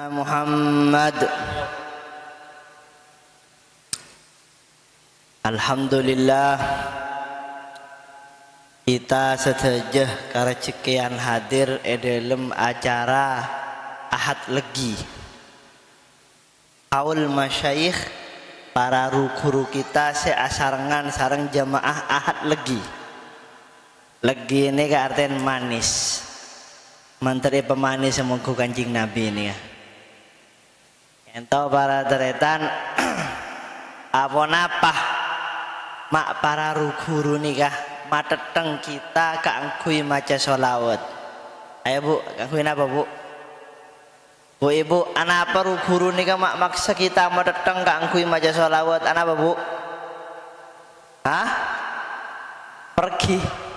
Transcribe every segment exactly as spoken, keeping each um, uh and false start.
Muhammad. Alhamdulillah kita sedejeh karecekean hadir dalam acara Ahad Legi. Kaul masyayikh para guru kita seasarengan sareng jamaah Ahad Legi. Legi ini ke artian manis. Menteri pemanis semoga Kanjeng Nabi ini ya. Ento para teretan apa napa mak para guru nikah mateteng kita kaangkui maca sholawat. Ayo bu, kaangkui apa bu? Bu ibu, anak apa guru nikah mak maksa kita mateteng kaangkui maca sholawat. Anak apa bu? Hah? Pergi.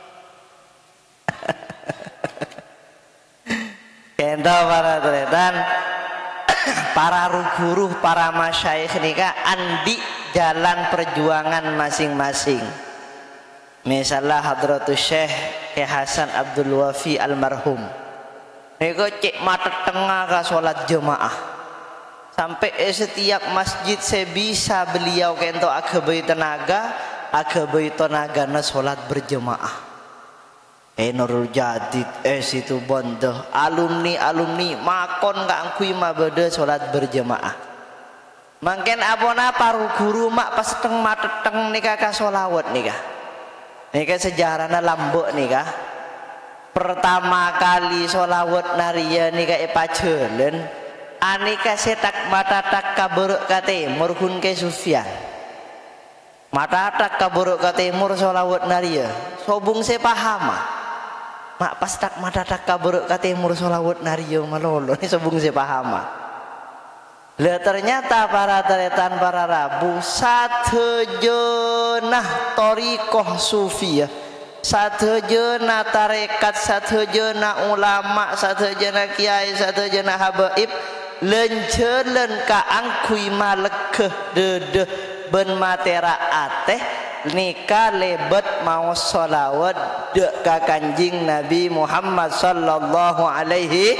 Kento para teretan para guru, para masyayikh nikah andi jalan perjuangan masing-masing. Misalnya Hadratus Syekh Kyai Hasan Abdul Wafi almarhum. Nego cek mata tengah ke sholat jemaah. Sampai setiap masjid saya bisa beliau kento agabai tenaga, agabai tenaga na sholat berjemaah. Eh Nurul Jadid, eh situ bondo, alumni alumni makon gak angkui ma beda sholat berjemaah. Mungkin abona paru guru mak pas teng mateteng nikah ka sholawat nikah. Nikah sejarahnya lambuk nikah. Pertama kali sholawat naria nikah epacelen, anika setak mata tak kaburuk kate murhun ke Sufyan. Mata tak kaburuk kate mur sholawat naria, sobung sepahama. Mak pas tak mata tak kaburuk kate mur sholawat naria malolo ini sobung sepahama. Lihat ternyata para teretan para rabu satu jenah torikoh sufiyah, satu jenah tarekat, satu jenah ulama, satu jenah kiai, satu jenah habaib lencelen ka angkui malekeh dedeh ben matera ateh nikah lebet mau sholawat dek ka Kanjing Nabi Muhammad sallallahu alaihi.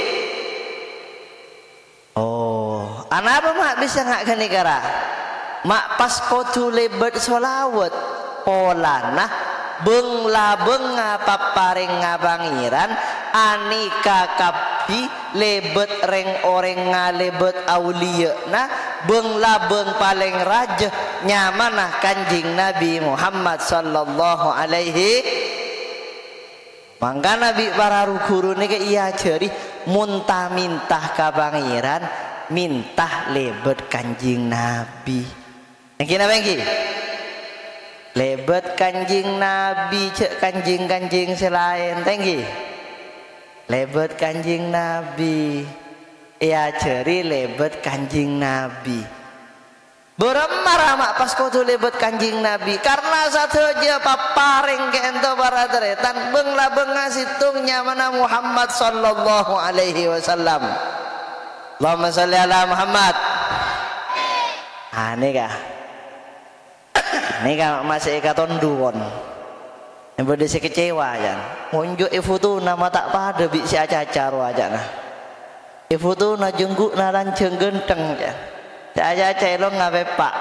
Oh, anak apa mak bisa ngak ke negara? Mak pas kotu lebet sholawat polana bengla benga paparing ngabangiran anika kapi lebet reng oreng ngalebet aulia nah bengla beng paling raja nyamanah Kanjing Nabi Muhammad sallallahu alaihi. Mangka Nabi para guru niki iya ceri muntah mintah kabangiran mintah lebet Kanjing Nabi. Niki napa niki? Lebet Kanjing Nabi cek kanjing-kanjing selain tenggi. Lebet Kanjing Nabi. Iya ceri lebet Kanjing Nabi. Beremar mak pas kau tu lebet Kanjing Nabi karena satu aja paparing ke ento para teretan bengla benga situngnya mana Muhammad sallallahu alaihi wasallam. Allahumma sholli ala Muhammad. Ah ini kah? Ini kan masih ikaton duon. Yang berdesi kecewa ya. Munjuk ifutu nama tak pada biksi acacar wajah nah. Ifutu na jengguk na lanceng genteng ya. Saya celong ngabe pak.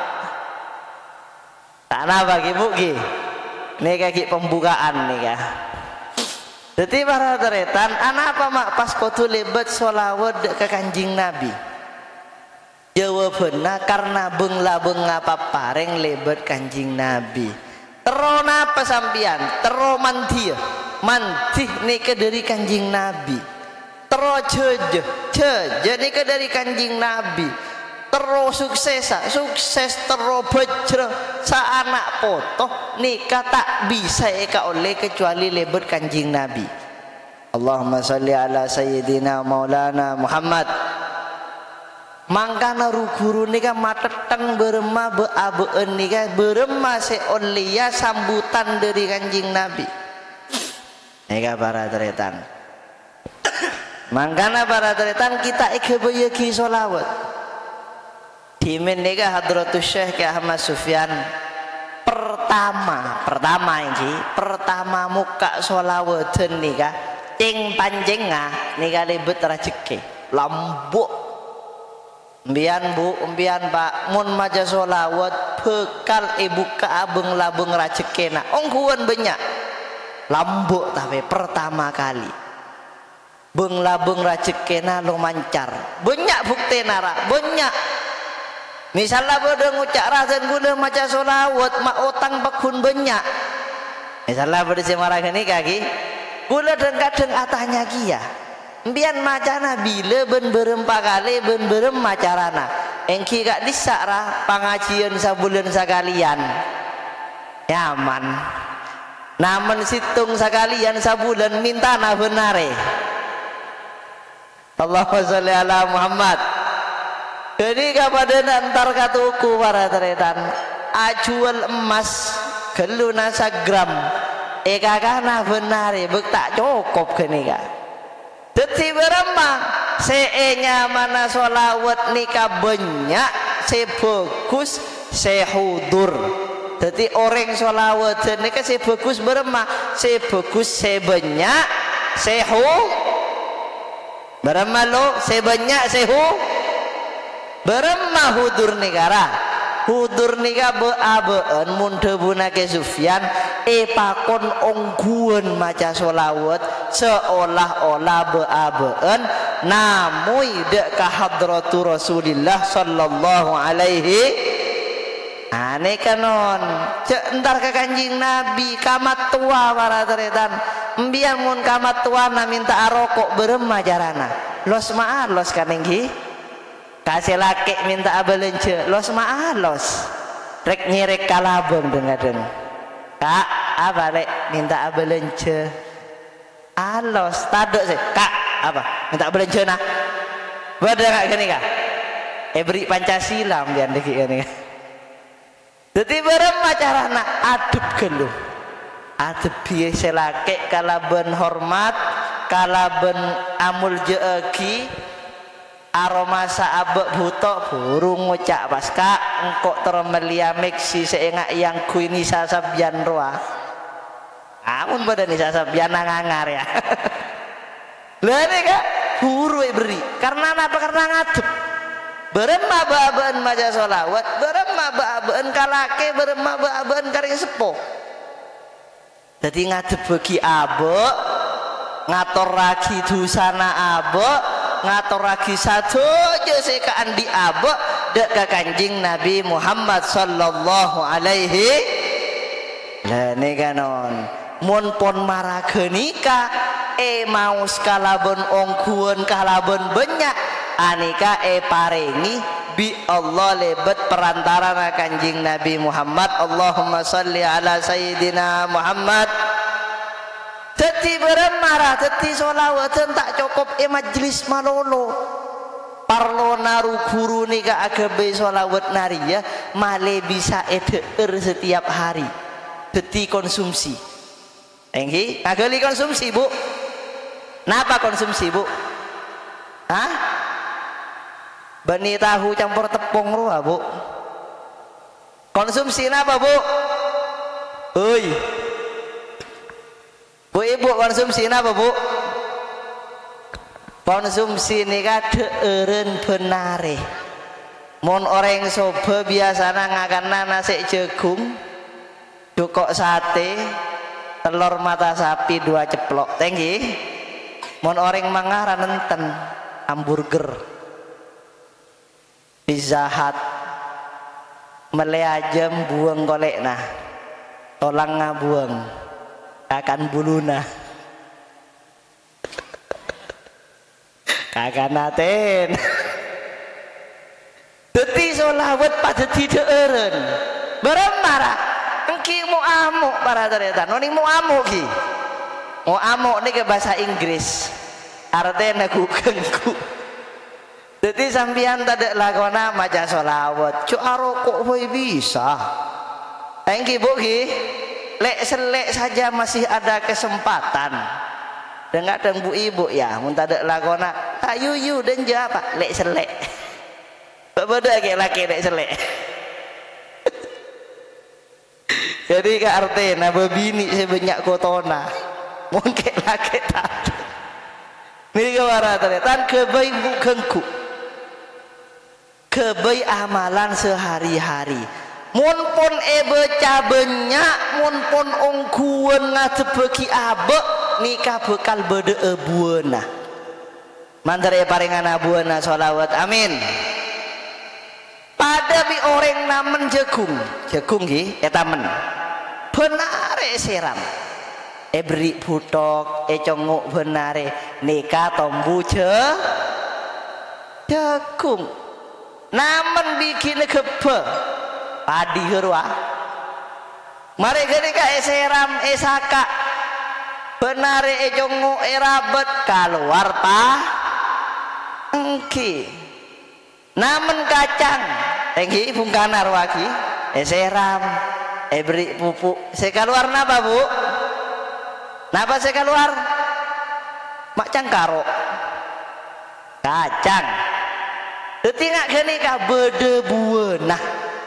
Tak napa ibu ki. Ini kaki pembukaan nih kah. Jadi para teretan, anak apa mak pas kotu lebet sholawat ke Kanjing Nabi. Jawabannya karena bengla benga papareng lebet Kanjing Nabi. Terona pesampian, tero mantia, mantih nika dari Kanjing Nabi. Tero ceje, ceje nika dari Kanjing Nabi. Tero suksesa, sukses tero bejre sa anak foto nikah tak bisa eka oleh kecuali lebet Kanjing Nabi. Allahumma sholli ala sayyidina maulana Muhammad. Mangkana guru nikah mateteng berema beabeen nikah berema seolia sambutan dari Kanjing Nabi. Nikah para teretan. Mangkana para teretan kita ikebeyeki sholawat. Dimin nikah Hadratus Syekh Kyai Ahmad Sufyan pertama pertama ini pertama muka sholawat nikah cing panjengah nikah lebet rajeki lambuk Mbian bu, mbian pak, mun maca solawat bekal ibu kaabeng labeng rajekena. Ongkuan banyak, lambuk tapi pertama kali. Beng labeng rajekena lo mancar. Banyak bukti nara, banyak. Misalnya pada ngucak razan gula maca solawat, mak otang bakun banyak. Misalnya pada semarang ini kaki, gula dan kadang atanya kia. Bian macana bila ben berempat kali ben berem macarana engki gak disakra pangajian sabulan sakalian nyaman namun situng sakalian sabulan minta na benare Allahumma sholli ala Muhammad. Jadi kepada antar katuku para teretan ajual emas geluna sagram eka kana benare bek tak cukup kenika. Deti beremah seenya mana solawat nikah banyak sebagus sehudur. Deti orang solawat nikah sebagus beremah sebagus sebanyak sehu beremah lo sebanyak sehu beremah hudur nikara hudur nikah beabeen mundebunake Sufyan epakon ongguan maca solawat seolah-olah beabeen namui dek kahadratu Rasulillah sallallahu alaihi ane kanon cek entar ke kanjing Nabi kamat tua para teretan mbiang mun kamat tua na minta arokok berema jarana los ma'ar los kanenggi kasih laki minta abalence los ma'ar los rek nyerek kalabeng dengadeng kak apa rek minta abalence alos taduk sih kak apa minta abalence nah beda kak gini kak eh beri Pancasila biar dikit gini jadi berema carana adep geluh adep biasa laki kalaben hormat kalaben amul jeeki aroma saabek butok burung ngucak pas kak engkok termelia meksi seenggak yang kuini sasabian roa amun pada nih sasabian ngangar ya lah ini kak buru beri karena apa karena ngadep berema baaban maca solawat berema baaban kalake berema baaban kari sepo jadi ngadep bagi abek ngator lagi dusana abek ngatur lagi satu aja sekaan di abek dek ke kanjing Nabi Muhammad sallallahu alaihi lah ini kanon mun pon marah kenika e mau skalaben ongkuan kalaben banyak anika e parengi bi Allah lebet perantara na kanjing Nabi Muhammad Allahumma salli ala sayyidina Muhammad. Teti beremara, teti solawatan tak cukup e majlis malolo. Parlo naru guru nika agabe solawat naria male bisa eder setiap hari. Teti konsumsi. Enggi, agali konsumsi bu. Napa konsumsi bu? Hah? Bani tahu campur tepung ruah bu. Konsumsi napa bu? Oi. Bu ibu konsumsi apa bu? Konsumsi ini kade eren benare. Mon orang soba biasanya ngakan nasi jagung, dukok sate, telur mata sapi dua ceplok. Tinggi. Mon orang mangaran nenten hamburger, pizza hut, meleajam buang golek nah, tolang ngabuang. Akan buluna kakak naten deti solawat pada tidak eren beremara engki mau amuk para teretan noni mau amuk ki mau amuk ini ke bahasa Inggris artinya gugengku deti sampian tak lakona maca solawat cu arokok boy bisa engki bu ki lek selek saja masih ada kesempatan dengar dan bu ibu ya muntah ada lakona ayu yu dan jawab lek selek beda kayak laki lek selek jadi ke artinya babini sebanyak kotona mungkin laki tak ini ke warna tan kebaik bukengku kebay amalan sehari-hari. Mun pun e beca banyak, mun pun ongkuan ngatebeki abe nikah bekal bede ebuana. Mantar e paringan abuana sholawat amin. Pada bi orang namen jagung, jagung ki etamen. Benare siram. E beri putok, e congok benare nikah tombu je jagung. Namen bikin kebe padi herwa. Mari ketika e siram e saka benare e congok e rabet keluar pa engki. Namen kacang tengki bungkanar waki e siram e beri pupuk se keluar napa bu? Napa saya keluar? Macang karo kacang detingak gini kah bede buana.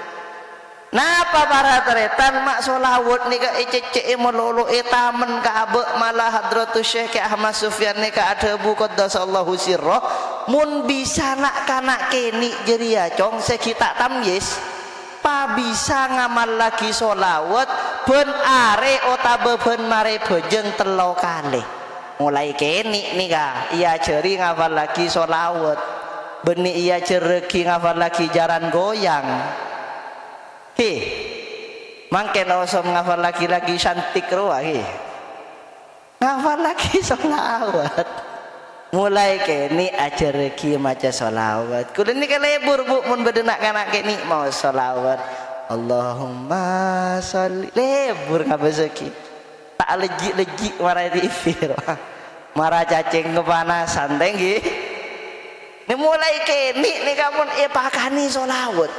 Napa para teretan mak solawat nika ecece melolo etamen ka abe malah hadratus syekh Ahmad Sufyan nika ada bu qaddasallahu sirrah mun bisa nak kanak keni jeria cong sekita tamyis pa bisa ngamal lagi solawat ben are otabe ben mare bejeng telo kali mulai keni nika iya jeri ngafal lagi solawat beni iya jereki ngafal lagi jaran goyang hi mangke osom ngafal lagi lagi cantik roa hi ngafal lagi solawat mulai keni aja reki maca solawat kudu ini kelebur bu mun bedenak kanak keni mau solawat Allahumma sholli lebur kabezeki tak lejik-lejik marah T V marah cacing kepanasan tinggi ini mulai keni nih kamu eh pakani solawat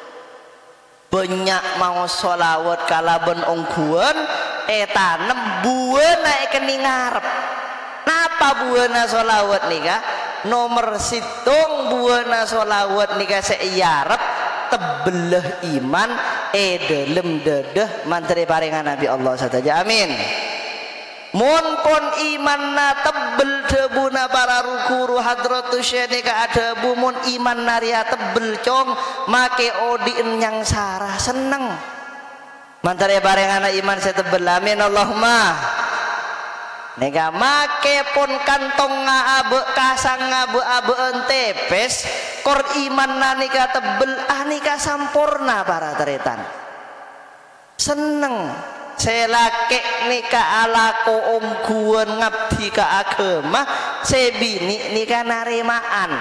banyak mau solawat kalaben ongkuan eh tanem buah naik keni ngarep. Napa buana solawat nika nomor situng buana solawat nika seiyarep tebelah iman e delem dedeh mantri paringan Nabi Allah sataja amin. Mun pun iman na tebel debuna para rukuru hadratus syekh nika ada bumun iman naria tebel cong make odin yang sarah seneng mantri paringan iman saya tebel amin Allahumma. Nega make pun kantong ngabe kasang ngabe abe entepes kor iman nanika tebel ah nika sampurna para teretan seneng selake nika alako ongguan ngabdi ka agama sebini nika narimaan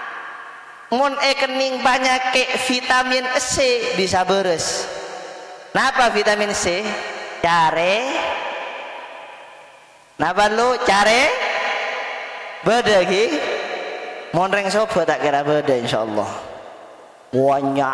mun ekening banyak ke vitamin C bisa beres. Napa vitamin C? Care napa lu care beda ki monreng sopo tak kira beda insyaallah banyak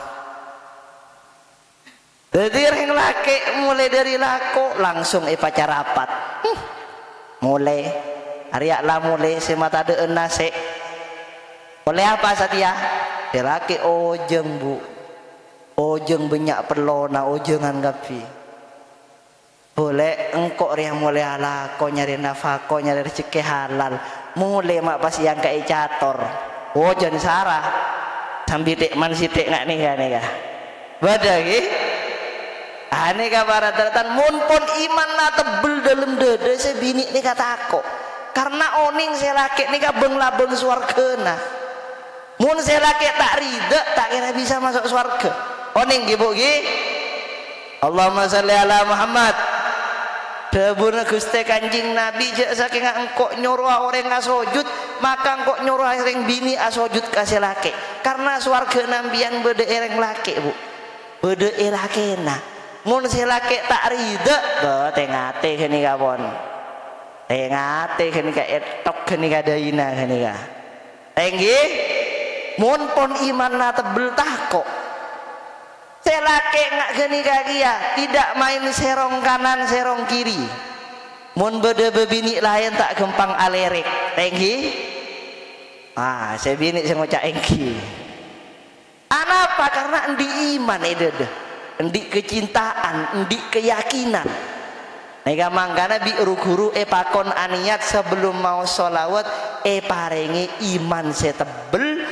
jadi orang laki mulai dari lako langsung eh pacar rapat hmm. mulai hariak lah mulai semata ada nase oleh apa Satya si laki ojeng bu ojeng banyak pelona ojengan gapi boleh engkok yang mulai ala kau nyari nafkah kau nyari rezeki halal mulai mak pas yang kayak cator oh jangan sarah sambil dek man si dek nggak nih kan nih kah bada ki ane para tertan mun pun iman na tebel dalam dada sebini nih kata aku karena oning saya laki nih kabeng labeng swarga mun saya laki tak rida tak kira bisa masuk swarga oning gibu gi Allahumma sholli ala Muhammad. Debuna Gusti Kanjeng Nabi jak saking engkok nyuruh orang ngasojud maka engkok nyuruh orang bini asojud kasih laki karena swarga nambian bede ereng laki bu bede erakena mun si laki tak rida do tengate kini kapon tengate kini ka etok kini ka daina kini ka tenggi mun pon iman na tebel tako selake ngak geni kaki ya tidak main serong kanan serong kiri mun bede bebini lain tak gempang alerik tenggi ah saya bini saya ngocak engki anapa karena endi iman itu deh endi kecintaan endi keyakinan nega mangkana bi guru e pakon aniat sebelum mau sholawat e parengi iman setebel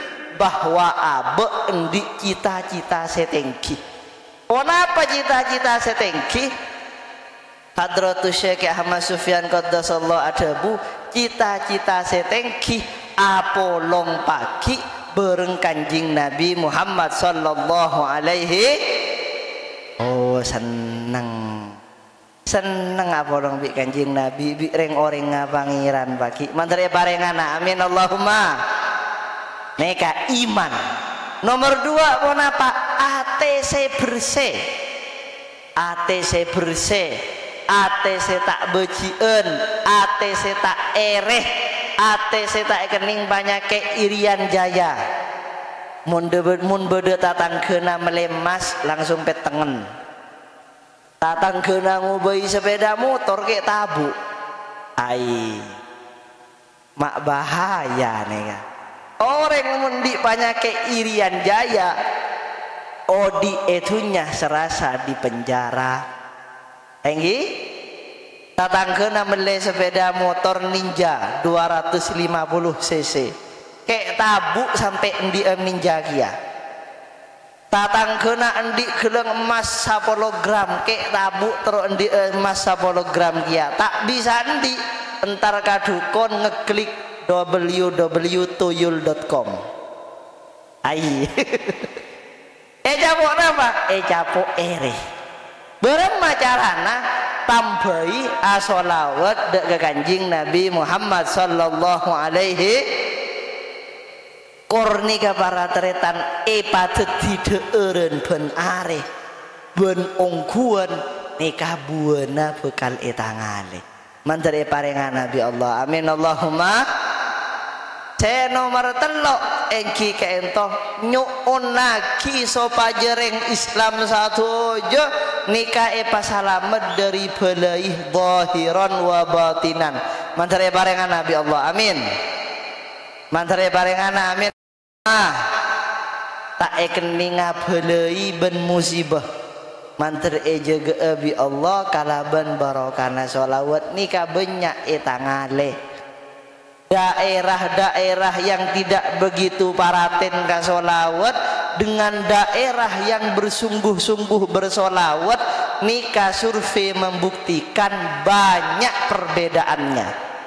bahwa abe endi cita-cita setengki. Kenapa cita-cita setengki? Hadratus Syekh Ahmad Sufyan qaddasallahu adabu, cita-cita setengki apolong pagi bareng Kanjeng Nabi Muhammad sallallahu alaihi. Oh seneng seneng apolong bi Kanjeng Nabi bi reng orang ngapangiran pagi mantri parengana amin Allahumma. Neka iman nomor dua kenapa A T C bersih, A T C bersih, A T C tak becien, A T C tak ereh, A T C tak kening banyak ke Irian Jaya. Mun mun bede tatang kena melemas langsung petengen. Tatang kena ngubai sepeda motor ke tabu. Ai mak bahaya nih kan. Orang mundi banyak ke Irian Jaya, odi etunya serasa di penjara. Enggi, tatang kena beli sepeda motor Ninja dua ratus lima puluh cc, kayak tabu sampai endi Ninja kia. Tatang kena endi keleng emas sepuluh gram, kayak tabu terus endi emas sepuluh gram kia. Tak bisa endi, entar kadukon ngeklik w w w tuyul dot com. Ai. Eh capok apa? Eh capok ere. Bareng macarana tambahi asolawat dek ke Kanjeng Nabi Muhammad sallallahu alaihi kornika para teretan e patut dideureun ben are ben ongkuan nikah buana bekal etangale mantri parengan Nabi Allah amin Allahumma. Saya nomor telok engki keento nyuun lagi sopajereng Islam satu aja nikah e pasalamet dari belai zahiran wa batinan mantri parengan Nabi Allah amin mantri parengan amin. Ah tak ekeninga belai ben musibah mantri e jaga abi Allah kalaban barokana sholawat nikah banyak etangale. Daerah-daerah yang tidak begitu paraten ke sholawat dengan daerah yang bersungguh-sungguh bersolawat nikah survei membuktikan banyak perbedaannya.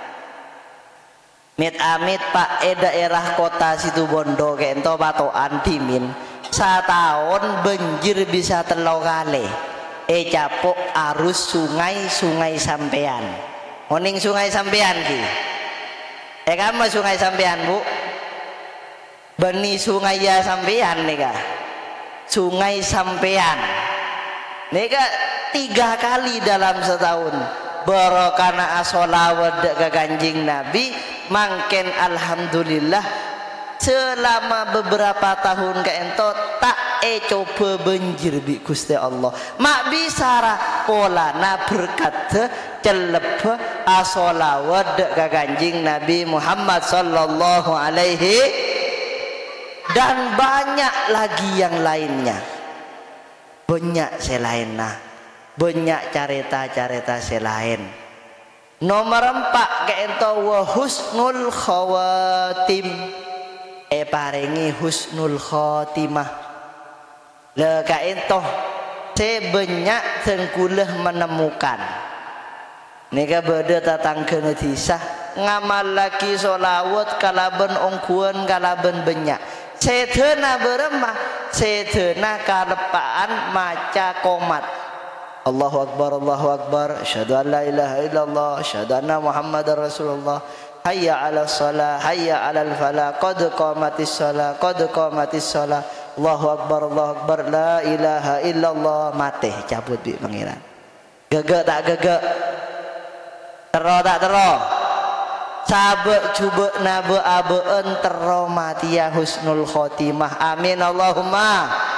Mit amit pak e daerah kota situ Bondo kento patoan timin setahun banjir bisa telo kali e capok arus sungai sungai sampean moning sungai sampean ki. Eh kamu sungai sampean bu, beni sungai ya sampean nih kak, sungai sampean, nih kak tiga kali dalam setahun, barokana asolawat ke Kanjeng Nabi, mangken alhamdulillah selama beberapa tahun ke ento tak e coba banjir bi Gusti Allah, mak bisa pola na berkat celep asolawat ke Kanjeng Nabi Muhammad sallallahu alaihi dan banyak lagi yang lainnya banyak selainnya banyak carita-carita selain. Nomor empat keento wa husnul khawatim e paringi husnul khotimah le kaento sebanyak tengkulah menemukan nika beda tatang kena disah ngamal lagi solawat kalaben ongkuan kalaben banyak sedena beremah sedena kalepaan maca komat Allahu Akbar Allahu Akbar asyhadu an la ilaha illallah asyhadu anna Muhammadar Rasulullah hayya 'alas shalah hayya 'alal falah qad qamatis shalah qad qamatis shalah Allahu Akbar Allahu Akbar la ilaha illallah mate cabut bi pangeran gegek tak gegek tero tak tero sabe coba nabe abeen tero matia husnul khotimah amin Allahumma.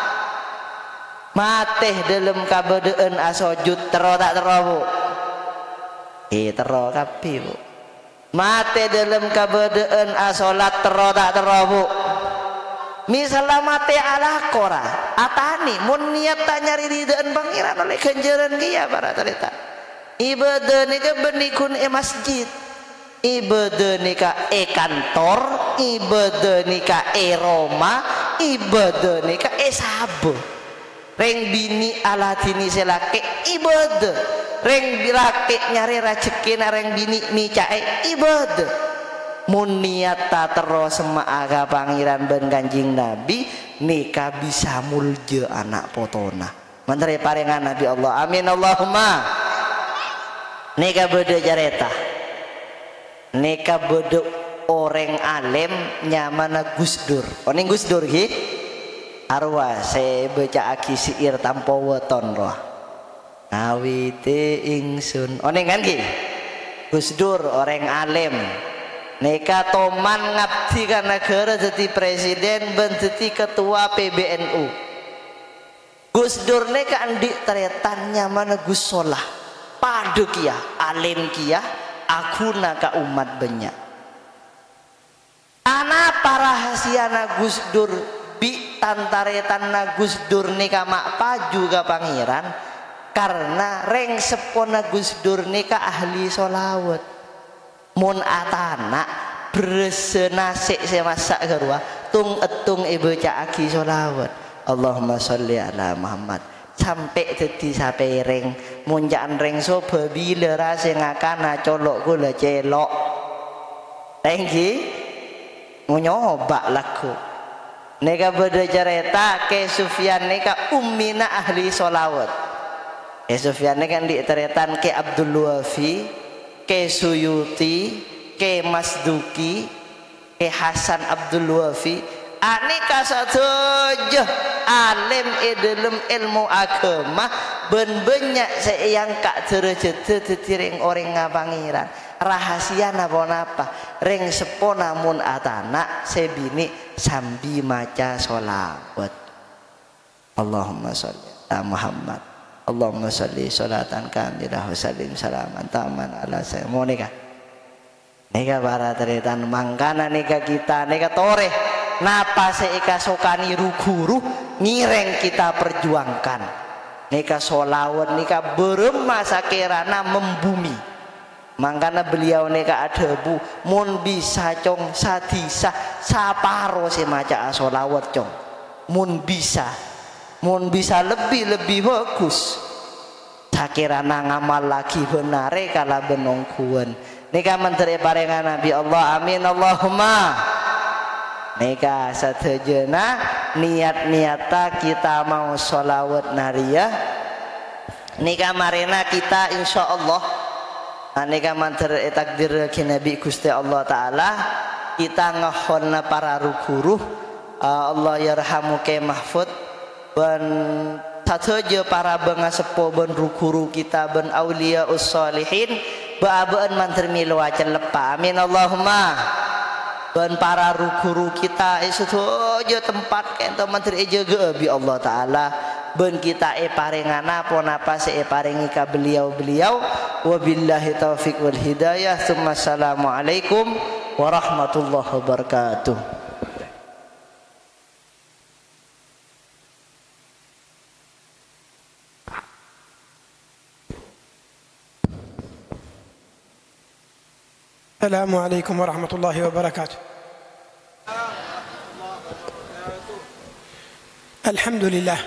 Mateh dalam kabadaan asojud tero tak tero bu eh tero kapi bu mate dalam kabadaan asolat tero tak tero bu misalnya mate ala kora atani mun niat tak nyari ridaan pangeran oleh kenjaran kia para terita ibadah nika benikun e masjid ibadah nika e kantor ibadah nika e Roma, ibadah nika e sabo. Reng bini alatini selake ibadah, reng bilake nyari rezeki reng bini micae ibadah. Mun niat ta terus semaaga pangeran ben Kanjing Nabi nika bisa mulja anak potona. Menteri paringan Nabi Allah. Amin Allahumma. Nika beda jareta. Nika beda orang alim nyamana Gusdur. Oning Gusdur ki? Arwah saya baca aki siir tanpa weton roh. Ngawite ingsun. Oning kan ki? Gusdur orang alim. Nika toman ngabdi ka negara jadi presiden ben jadi ketua P B N U. Gusdur nika andik teretan nyamana Gus Solah. Padu kia, alim kia, aku naka umat banyak. Ana para hasiana Gusdur bi tantaretan na Gusdur nika mak paju ka pangeran karena reng sepona Gusdur nika ahli solawat. Mun atana bersenasik semasak garwa tung etung ibu caaki solawat. Allahumma sholli ala Muhammad. Sampai jadi sampai reng munjaan reng soba bila rasa ngakana colok gula celok tengki nyoba laku neka beda cerita ke Sufyan neka ummina ahli solawat ke Sufyan neka di teretan ke Abdul Wafi ke Suyuti ke Masduki ke Hasan Abdul Wafi aneka saja alim dalam ilmu agama ben banyak sayang kak terjete tetiring orang ngapangiran rahasia napa-napa ring sepona mun atana sebini sambi maca sholawat. Allahumma sholli ala Muhammad. Allahumma sholli sholatan kamilah wa sallim salaman taman ala saya mau nikah nikah para teretan mangkana nikah kita nikah toreh napa seika sokani guru ngireng kita perjuangkan nika solawat nika beremasa kerana membumi mangkana beliau nika ada bu mun bisa cong sadisa saparo semaca solawat cong mun bisa mun bisa lebih lebih bagus sakirana ngamal lagi benare kala benongkuan nika menteri paringan Nabi Allah. Amin Allahumma. Nika satejena niat-niata kita mau sholawat nariyah nika marina kita insya Allah nika manter takdir ki Nabi Gusti Allah Ta'ala kita ngahonna para rukuruh Allah yarhamu ke mahfud ben sateja para benga sepo ben rukuruh kita ben aulia ussolihin baabaan manter milu acan lepa. Amin Allahumma. Dan para guru kita setuju tempat kento menteri jaga bi Allah Ta'ala ben kita e parengana pon apa se e parengi ka beliau-beliau wabillahi taufik wal hidayah tsumma assalamualaikum warahmatullahi wabarakatuh. Assalamualaikum warahmatullahi wabarakatuh. الحمد لله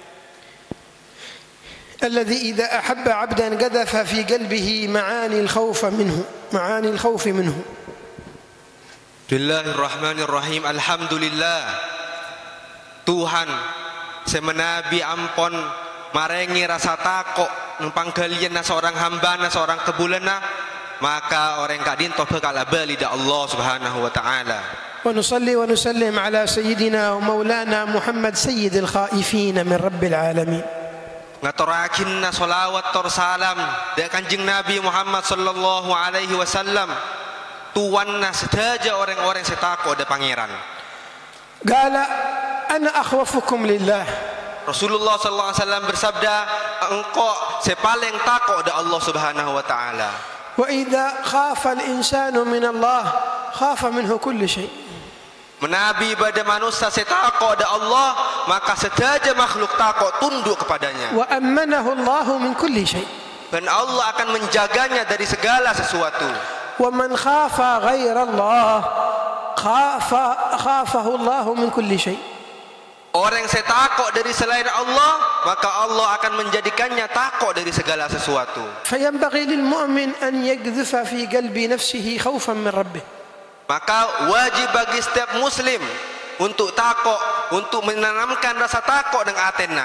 الذي إذا أحب عبدا قذف في قلبه معاني الخوف منه معاني الخوف منه. بسم الله الرحمن الرحيم. الحمد لله Tuhan semenabi ampon marengi rasa takut ngempanggalian seorang hamba seorang kebulana maka orang kadin toba kala bali da Allah Subhanahu wa taala. ونصلي ونسلم على سيدنا ومولانا محمد سيد الخائفين من رب العالمين. Ngaturakin na salawat tor salam da Kanjeng Nabi Muhammad sallallahu alaihi wasallam tuan na sedaja orang-orang setako da pangeran. Qala ana akhwafukum lillah. Rasulullah sallallahu alaihi wasallam bersabda engkau sepaling takut da Allah Subhanahu wa taala. Wa idza khafa al-insanu min Allah khafa minhu kulli shay. Menabi pada manusia setakut ada Allah maka sedaja makhluk takut tunduk kepadanya. Wa ammanahu Allah min kulli shay. Dan Allah akan menjaganya dari segala sesuatu. Wa man khafa ghaira Allah خاف خافه الله من كل شيء. Orang yang saya takut dari selain Allah, maka Allah akan menjadikannya takut dari segala sesuatu. فينبغي للمؤمن أن يقذف في قلب نفسه خوفا من ربه. Maka wajib bagi setiap muslim untuk takut, untuk menanamkan rasa takut dengan atena.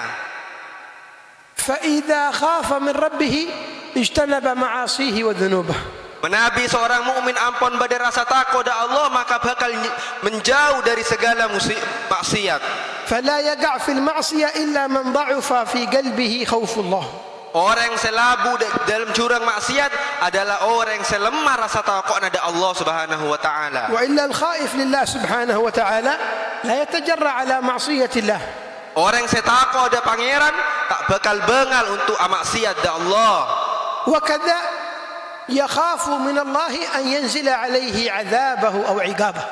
فإذا خاف من ربه اجتنب معاصيه وذنوبه. Menabi seorang mukmin ampun pada rasa takut dari Allah, maka bakal menjauh dari segala maksiat. فلا يقع في المعصية إلا من ضعف في قلبه خوف الله. Orang yang selabu dalam jurang maksiat adalah orang yang selemah rasa takut dari Allah Subhanahu wa taala. وإلا الخائف لله سبحانه وتعالى لا يتجرأ على معصية الله. Orang yang takut dari pangeran tak bakal bengal untuk maksiat dari Allah. وكذا يخاف من الله أن ينزل عليه عذابه أو عقابه.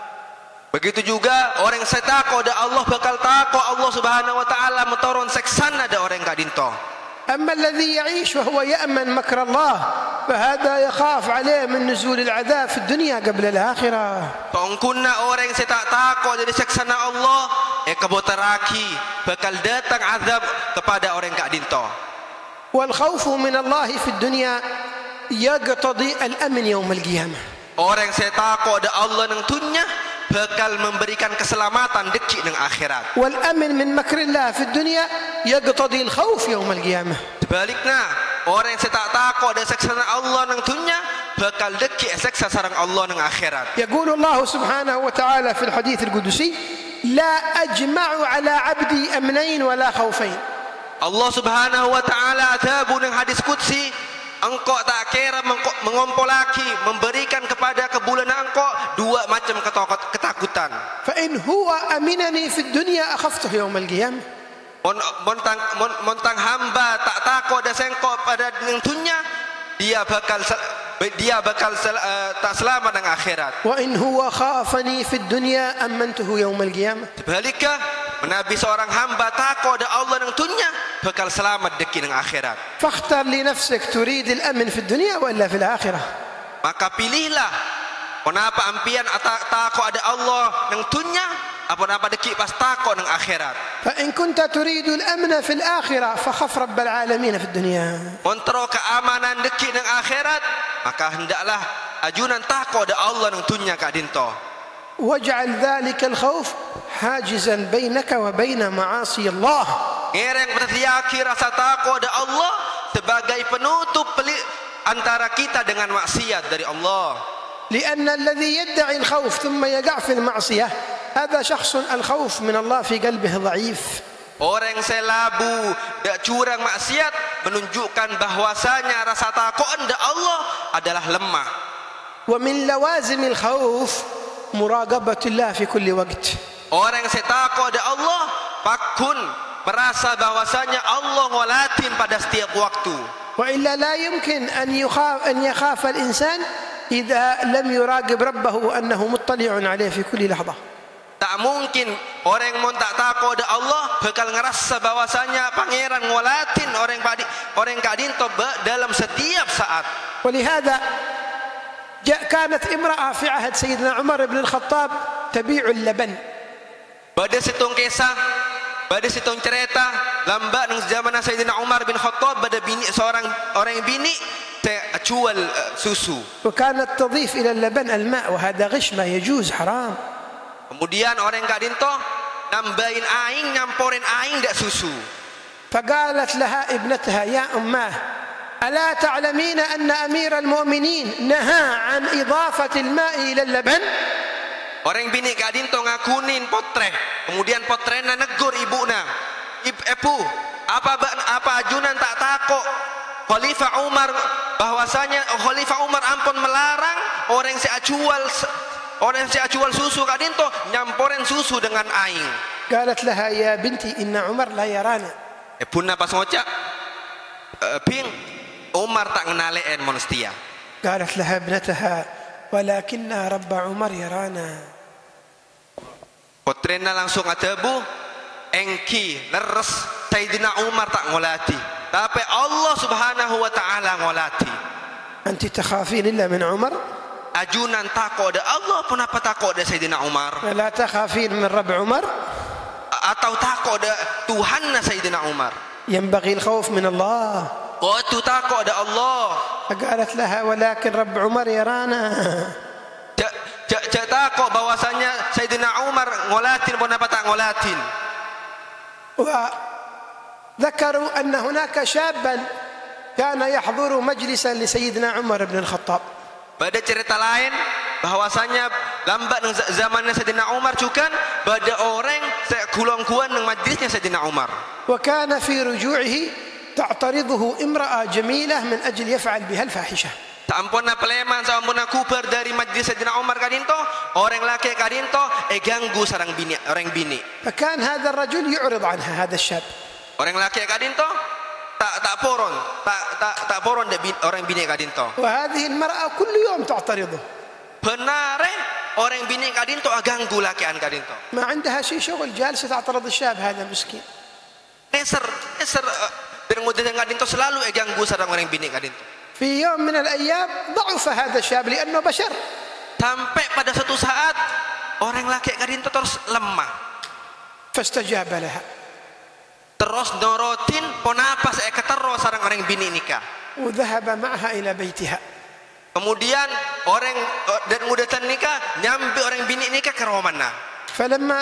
Begitu juga orang yang takut dari Allah bakal takut Allah Subhanahu wa taala menurun seksana dari orang kadinto. أما الذي يعيش وهو يأمن مكر الله فهذا يخاف عليه من نزول العذاب في الدنيا قبل الآخرة. Pengkunna orang yang tak takut dari seksana Allah, eh kebotaraki bakal datang azab kepada orang kadinto. والخوف من الله في الدنيا يقتضي الأمن يوم القيامة. Orang yang saya takut dari Allah nang dunia bakal memberikan keselamatan deki nang akhirat. والأمن من مكر الله في الدنيا يقتضي الخوف يوم القيامة. Sebaliknya, orang yang saya tak takut dari seksana Allah nang dunia bakal deki seksa sareng Allah nang akhirat. يقول الله سبحانه وتعالى في الحديث القدسي: لا أجمع على عبدي أمنين ولا خوفين. Allah Subhanahu wa taala adabu nang hadis qudsi, engkau tak kira mengompolaki memberikan kepada kebulan engkau dua macam ketakutan. فإن هو أمنني في الدنيا أخفته يوم القيامة. Montang montang hamba tak takut dan sengkok pada dunia, dia bakal dia bakal uh, tak selamat dengan akhirat. وإن هو خافني في الدنيا أمنته يوم القيامة. Sebaliknya, menabi seorang hamba takut dari Allah dengan dunia bakal selamat deki dengan akhirat. فاختر لنفسك تريد الأمن في الدنيا ولا في الآخرة. Maka pilihlah kenapa ampian takut ada Allah dengan dunia apa napa deki pas takut dengan akhirat. فإن كنت تريد الأمن في الآخرة فخف رب العالمين في الدنيا. Kontrol keamanan deki dengan akhirat, maka hendaklah ajunan takut ada Allah dengan dunia kadinto. واجعل ذلك الخوف حاجزا بينك وبين معاصي الله. Ngereng bertiaki rasa takut ada Allah sebagai penutup antara kita dengan maksiat dari Allah. لأن الذي يدعي الخوف ثم يقع في المعصية هذا شخص الخوف من الله في قلبه ضعيف. Orang yang selabu dak curang maksiat menunjukkan bahwasanya rasa takut anda Allah adalah lemah. ومن لوازم الخوف مراقبة الله في كل وقت. Orang yang takut ada Allah pakun merasa bahwasanya Allah ngolatin pada setiap waktu. وإلا لا يمكن أن يخاف أن يخاف الإنسان إذا لم يراقب ربه أنه مطلع عليه في كل لحظة. Tak mungkin orang yang mau tak takut ada Allah bakal ngerasa bahwasanya pangeran ngolatin orang padi orang kadinto dalam setiap saat. ولهذا كانت امرأة في عهد سيدنا عمر بن الخطاب تبيع اللبن. Pada situng kisah, pada situng cerita, lambat nang zaman Sayyidina Umar bin Khattab pada bini seorang orang yang bini jual uh, susu. وكانت تضيف إلى اللبن الماء وهذا غش ما يجوز حرام. Kemudian orang kadinto nambahin aing, nyamporin aing dak susu. فقالت لها ابنتها يا أماه ألا تعلمين أن أمير المؤمنين نهى عن إضافة الماء إلى اللبن. Orang bini kadinto ngakunin potre, kemudian potrena negur ibuna, ibu apa apa ajunan tak takut Khalifah Umar bahwasanya Khalifah Umar ampun melarang orang si ajual orang si ajual susu kadinto nyamporen susu dengan aing. قالت لها يا بنتي إن عمر لا يرانا. Ibuna pas ngocak, ping Umar tak ngenalein monestia. قالت لها ابنتها ولكن رب عمر يرانا. Potrena langsung adabu, engki leres Sayyidina Umar tak ngolati, tapi Allah Subhanahu wa taala ngolati. أنت تخافين إلا من عمر؟ ajunan takut ada Allah pun apa takut ada Sayyidina Umar? ألا تخافين من رب عمر؟ Atau takut ada Tuhanna Sayyidina Umar? ينبغي الخوف من الله. Oh tu takut ada Allah. فقالت لها ولكن رب عمر يرانا. Cak cak cak takut bahwasanya Sayyidina Umar ngolatin pun apa tak ngolatin. وذكروا أن هناك شابا كان يحضر مجلسا لسيدنا عمر بن الخطاب. Pada cerita lain bahwasanya lambat zamannya Sayyidina Umar juga pada orang kulong-kuan dengan majlisnya Sayyidina Umar. وكان في رجوعه تعترضه امرأة جميلة من أجل يفعل بها الفاحشة. Sampuna peleman sampuna kubar dari majlis Sayyidina Umar kadinto orang laki kadinto e ganggu sarang bini orang bini. فكان هذا الرجل يعرض عنها هذا الشاب. Orang laki kadinto tak tak poron tak tak tak poron de orang bini kadinto. وهذه المرأة كل يوم تعترضه. Benare orang bini kadinto aganggu lakian kadinto. ما عندها شيء شغل جالسة تعترض الشاب هذا مسكين. Neser neser bermudah kadinto selalu e ganggu sarang orang bini kadinto. في يوم من الأيام ضعف هذا الشاب لأنه بشر. Sampai pada suatu saat orang laki kadinto terus lemah. فاستجاب لها. Terus norotin ponapa saya ketero sarang orang bini nikah. وذهب معها إلى بيتها. Kemudian orang dan mudatan nikah nyambi orang bini nikah ke rumah mana. فلما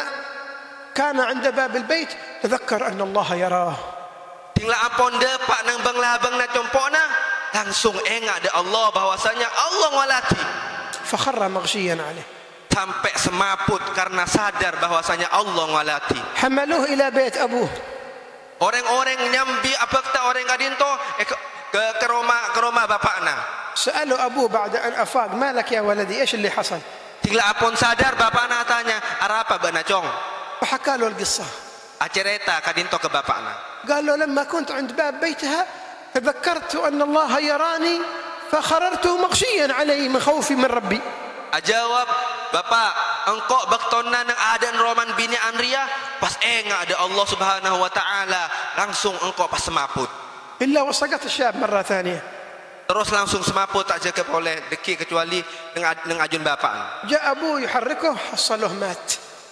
كان عند باب البيت تذكر أن الله يراه. Tinggal apon depak nang banglabang na compona langsung enggak ada Allah bahwasanya Allah ngolati. فخر مغشيا عليه. Sampai semaput karena sadar bahwasanya Allah ngolati. حملوه إلى بيت أبوه. Orang-orang nyambi apa kata orang kadinto eh, ke, ke ke rumah ke rumah bapakna. سألوا أبوه بعد أن أفاق ما لك يا ولدي إيش اللي حصل؟ Tinggal apon sadar bapakna tanya apa bana cong. وحكى له القصة. Acerita kadinto ke bapakna. قال له لما كنت عند باب بيتها تذكرت أن الله يراني فخررت مغشيا عليه من خوفي من ربي. Ajawab, Bapak, engkau baktona nang adan roman bini Andria pas enggak ada Allah Subhanahu wa taala, langsung engkau pas semaput. إلا وسقط الشاب مرة ثانية. Terus langsung semaput tak jaga oleh deki kecuali dengan dengan ajun bapak. جاء أبوه يحركه حصله مات.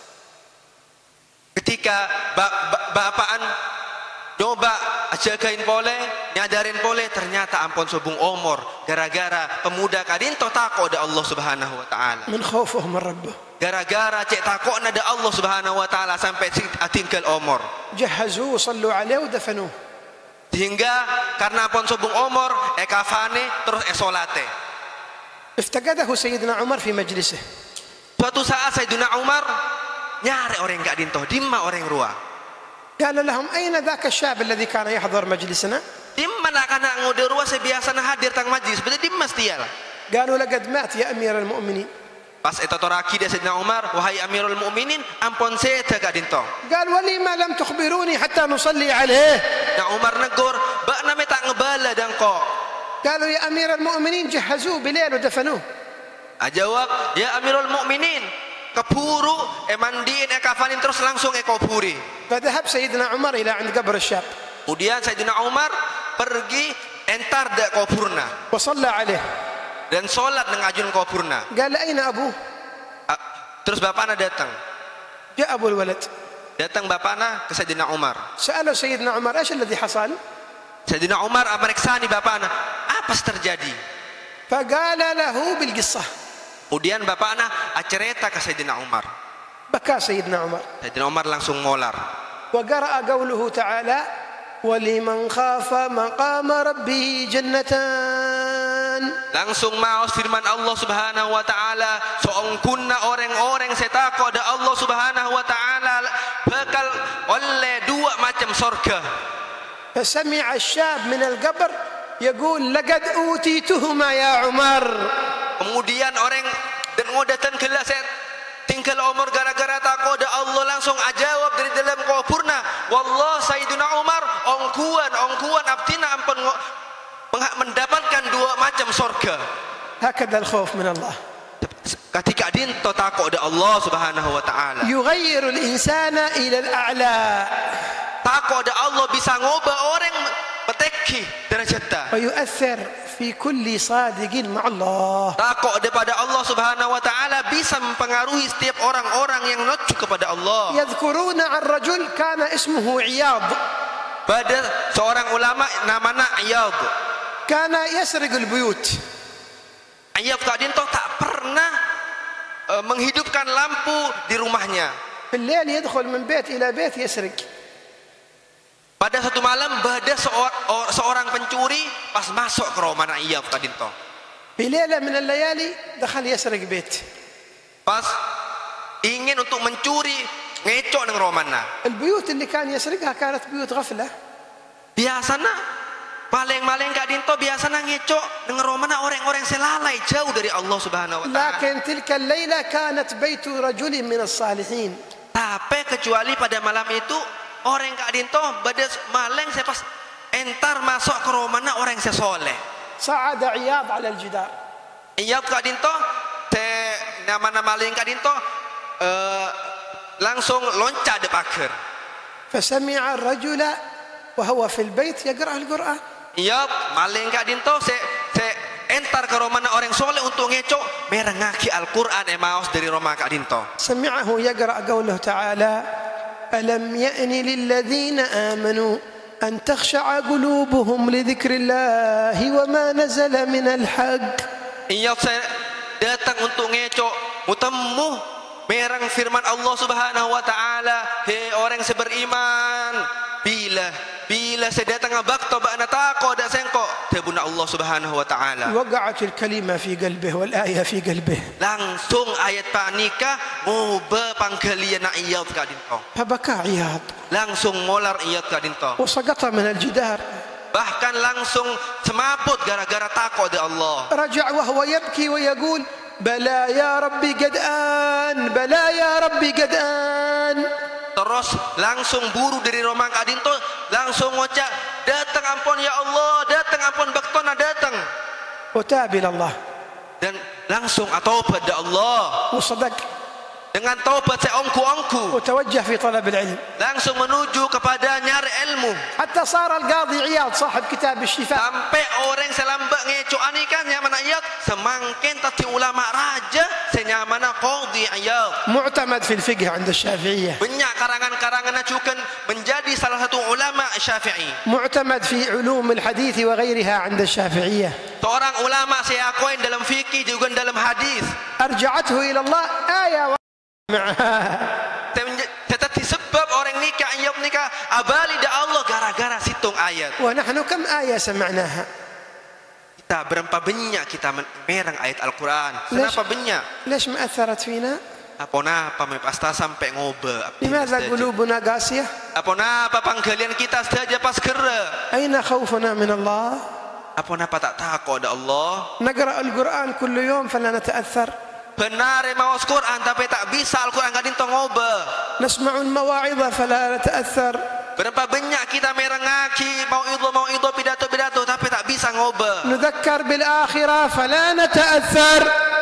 Ketika ba, ba, bapaan coba ajakain boleh, nyadarin boleh, ternyata ampun subung umur gara-gara pemuda kadinto takut ada Allah Subhanahu wa taala. من خوفه من ربه. Gara-gara cek takut ada Allah Subhanahu wa taala sampai atingkal umur. جهزوه صلوا عليه ودفنوه. Sehingga karena ampun subung umur e kafane terus e salate. افتقده سيدنا عمر في مجلسه. Suatu saat Sayyidina Umar nyari orang kadinto, dimma orang ruah. قال لهم أين ذاك الشاب الذي كان يحضر مجلسنا؟ Dimma nak kana ngode ruah sebiasana hadir tang majlis, berarti dimma stiala. قالوا لقد مات يا أمير المؤمنين. Pas itu toraki dia Sayyidina Umar, wahai Amirul Mukminin, ampun seta kadinto. قال ولما لم تخبروني حتى نصلي عليه؟ Nah Umar negor, bak name tak ngebala dan kok. قالوا يا أمير المؤمنين جهزوه بليل ودفنوه. Ajawab, ya Amirul Mukminin, kepuru e mandiin e kafanin terus langsung e kopuri. فذهب سيدنا عمر إلى عند قبر الشاب. Kemudian Sayyidina Umar pergi entar de kopurna وصلى عليه. dan salat dengan ajun kopurna. قال أين أبوه؟ Terus bapakna datang. جاء أبو الولد. Datang bapakna ke Sayyidina Umar. سأله سيدنا عمر إيش الذي حصل؟ Sayyidina Umar amreksani bapakna, apa terjadi? فقال له بالقصة. Kemudian bapakna acerita ke Sayyidina Umar. بكى سيدنا عمر. Sayyidina Umar langsung molar. وقرأ قوله تعالى ولمن خاف مقام ربه جنتان. Langsung maos firman Allah Subhanahu wa taala, seongkunna orang-orang setakut ada Allah Subhanahu wa taala bakal oleh dua macam surga. فسمع الشاب من القبر يقول لقد أوتيتهما يا عمر. Kemudian orang dan ngodatan gelas tinggal umur gara-gara takut ada Allah langsung ajawab dari dalam kuburna, wallah Sayyidina Umar ongkuan ongkuan abtina ampun mendapatkan dua macam surga. هكذا الخوف من الله. Ketika dinto takut ada Allah Subhanahu wa taala. يغير الإنسان إلى الأعلى. Takut ada Allah bisa ngubah orang peteki derajat serta. ويؤثر في كل صادق مع الله. Takut daripada Allah Subhanahu wa taala bisa mempengaruhi setiap orang-orang yang nuju kepada Allah. يذكرون عن رجل كان اسمه عياض. Pada seorang ulama namanya Iyad. كان يسرق البيوت. Iyad Kak Dinto tak pernah uh, menghidupkan lampu di rumahnya. في الليل يدخل من بيت إلى بيت يسرق. Pada satu malam ada seorang pencuri pas masuk ke rumah Iyad Kak Dinto. في ليلة من الليالي دخل يسرق بيت. Pas ingin untuk mencuri ngecok nang romana. البيوت اللي كان يسرقها كانت بيوت غفلة. Biasanya maling-maling Kak Dinto biasanya ngecok nang romana orang-orang selalai jauh dari Allah Subhanahu wa taala. لكن تلك الليلة كانت بيت رجل من الصالحين. Tapi kecuali pada malam itu orang Kak Dinto pada maling saya pas entar masuk ke romana orang sesoleh. صعد عياض على الجدار. Iyad Kak Dinto te nama-nama maling Kak Dinto uh, langsung loncat di pagar. فسمع الرجل وهو في البيت يقرأ القرآن. Iyad maling Kak Dinto se se entar ke romana orang soleh untuk ngecok merengaki Al-Qur'an emaus dari rumah Kak Dinto. سمعه يقرأ قوله تعالى ألم يأن للذين آمنوا أن تخشع قلوبهم لذكر الله وما نزل من الحق. Iyad saya datang untuk ngecok mutemu merang firman Allah Subhanahu wa taala, hei orang yang beriman, bila bila saya datang bakto ba'na taqo dak sengko tebuna Allah Subhanahu wa taala. وقعت الكلمة في قلبه والآية في قلبه. Langsung ayat panika ngobe panggalian Iyad Kak Dinto. فبكى عياض. Langsung molar Iyad Kak Dinto. وسقط من الجدار. Bahkan langsung semaput gara-gara takut dari Allah. رجع وهو يبكي ويقول بلى يا ربي قد آن بلى يا ربي قد آن. Terus langsung buru dari rumah Kak Dinto, langsung ngocak, datang ampun ya Allah, datang ampun baktona datang. وتاب إلى الله. Dan langsung atobat dari Allah. وصدق. Dengan taubat saya ongku-ongku. وتوجه في طلب العلم. Langsung menuju kepada nyari ilmu. حتى صار القاضي عياض صاحب كتاب الشفاء. Sampai orang selambak ngecoani kan nyamana Iyad, semakin tadi ulama raja senyamana qadhi Iyad. معتمد في الفقه عند الشافعية. Banyak karangan-karangan ajukan menjadi salah satu ulama Syafi'i. معتمد في علوم الحديث وغيرها عند الشافعية. Seorang ulama saya akuin dalam fikih juga dalam hadis. أرجعته إلى الله آية Tetapi sebab orang nikah Iyad nikah abali da Allah gara-gara situng ayat. ونحن كم آية سمعناها. Kita berapa banyak kita merang ayat Al-Quran. Kenapa banyak? ليش ما أثرت فينا؟ Apa napa me pasta sampai ngobe. لماذا قلوبنا قاسية؟ Apa napa panggalian kita saja pas kera. أين خوفنا من الله؟ Apa napa tak takut ada Allah? نقرأ القرآن كل يوم فلا نتأثر. Benar mau Quran tapi tak bisa Al-Quran Kak Dinto ngobe. نسمع المواعظ فلا نتأثر. Berapa banyak kita merengaki mau itu mau itu pidato-pidato tapi tak bisa ngobe. نذكر بالآخرة فلا نتأثر.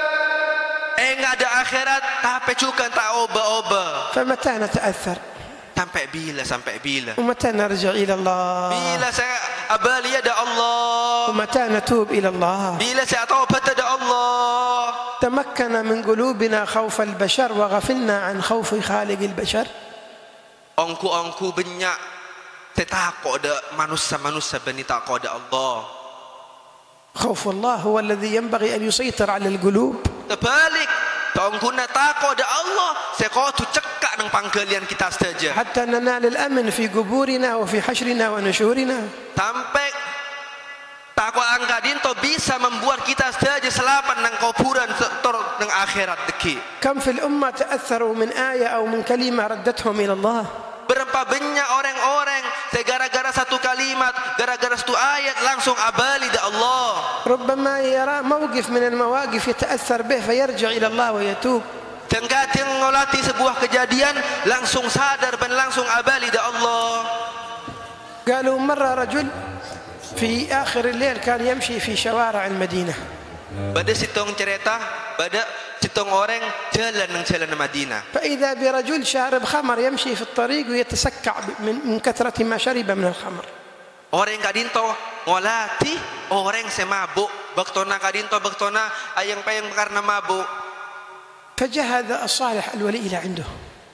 Eh enggak ada akhirat tapi juga tak oba-oba. فمتى نتأثر؟ Sampai bila sampai bila? ومتى نرجع إلى الله؟ Bila saya abali ada Allah. ومتى نتوب إلى الله؟ Bila saya taubat ada Allah. تمكن من قلوبنا خوف البشر وغفلنا عن خوف خالق البشر. Ongku-ongku banyak saya takut ada manusia-manusia bani takut ada Allah. خوف الله هو الذي ينبغي أن يسيطر على القلوب. Terbalik, ongku nak takut ada Allah, saya kau tu cekak nang panggalian kita saja. حتى ننال الأمن في قبورنا وفي حشرنا ونشورنا. Sampai takwa Kak Dinto bisa membuat kita saja selamat nang kuburan setor nang akhirat deki. كم في الأمة تأثروا من آية أو من كلمة ردتهم إلى الله. Berapa banyak orang-orang gara-gara satu kalimat, gara-gara satu ayat langsung abali da Allah. ربما يرى موقف من المواقف يتأثر به فيرجع إلى الله ويتوب. Tengkating ngolati sebuah kejadian langsung sadar dan langsung abali da Allah. قالوا مرة رجل في آخر الليل كان يمشي في شوارع المدينة. Pada situng cerita, pada situng orang jalan nang jalan Madinah. فإذا برجل شارب خمر يمشي في الطريق ويتسكع من من كثرة ما شرب من الخمر. Orang Kak Dinto ngolati orang semabuk baktona kadinto baktona ayang payang karena mabuk. فجاء هذا الصالح الولي إلى عنده